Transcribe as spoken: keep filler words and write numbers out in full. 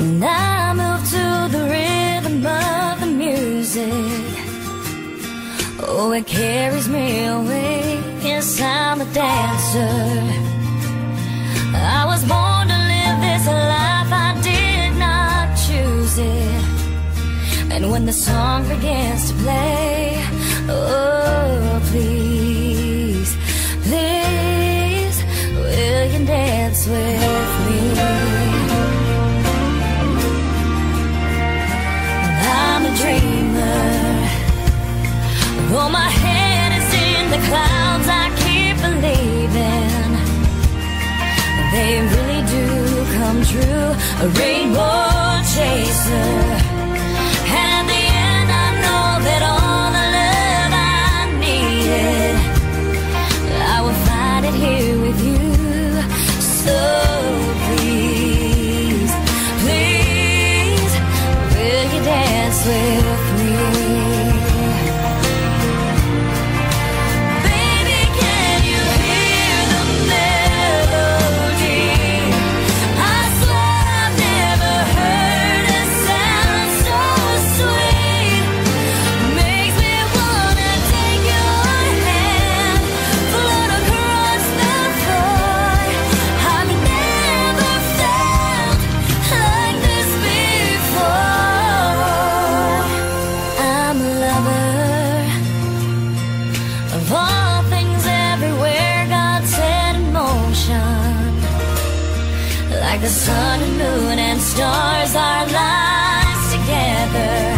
And I move to the rhythm of the music. Oh, it carries me away. Yes, I'm a dancer. I was born to live this life, I did not choose it. And when the song begins to play, oh, please, please, will you dance with me? I'm a dreamer. Though my head is in the clouds, I keep believing they really do come true. A rainbow chaser. And at the end I know that all the love I needed, I will find it here with you. So please, please, will you dance with me? Of all things everywhere, God set in motion. Like the sun and moon and stars, our lives together.